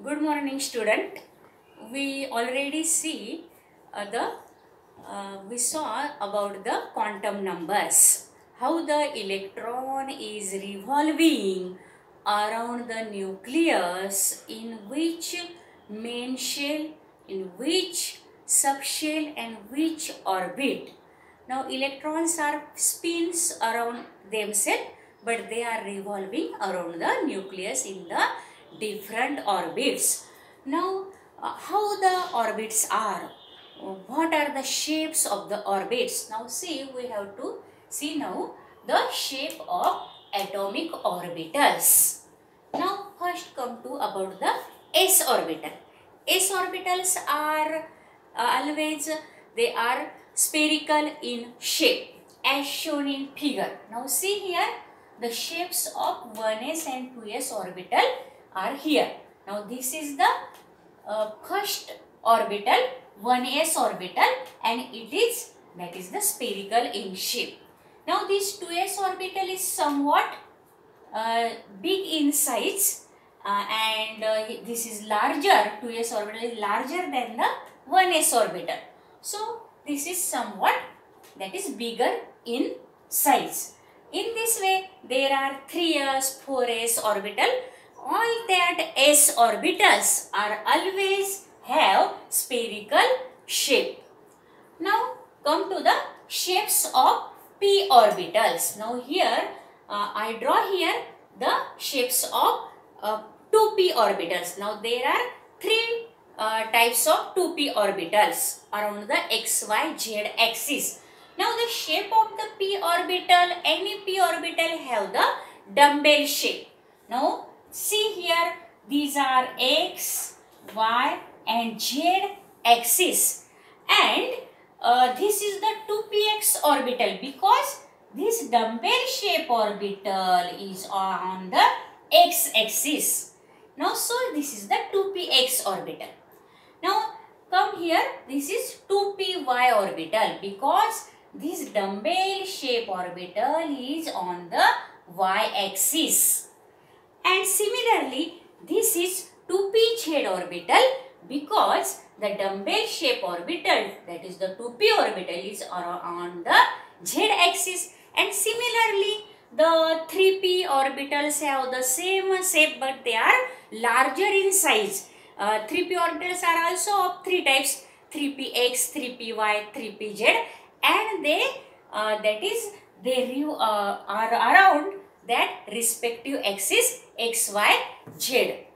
Good morning, student. We already see we saw about the quantum numbers. How the electron is revolving around the nucleus, in which main shell, in which subshell, and which orbit. Now electrons are spins around themselves, but they are revolving around the nucleus in the different orbits. Now how the orbits are? What are the shapes of the orbits? Now see, we have to see now the shape of atomic orbitals. Now first come to about the s orbital. S orbitals are always they are spherical in shape as shown in figure. Now see here, the shapes of 1s and 2s orbital are here. Now this is the first orbital, 1s orbital, and that is the spherical in shape. Now this 2s orbital is somewhat big in size and this is larger, 2s orbital is larger than the 1s orbital. So this is somewhat that is bigger in size. In this way there are 3s, 4s orbital. All that s orbitals are always have spherical shape. Now come to the shapes of p orbitals. Now here I draw here the shapes of 2p orbitals. Now there are three types of 2p orbitals around the x, y, z axis. Now the shape of the p orbital, any p orbital have the dumbbell shape. Now see here, these are x, y and z axis, and this is the 2px orbital because this dumbbell shape orbital is on the x axis. Now so this is the 2px orbital. Now come here, this is 2py orbital because this dumbbell shape orbital is on the y axis. And similarly, this is 2pz orbital because the dumbbell shape orbital, that is the 2p orbital, is on the z axis. And similarly, the 3p orbitals have the same shape but they are larger in size. 3p orbitals are also of three types: 3px, 3py, 3pz, and they are around that respective axis x, y, z.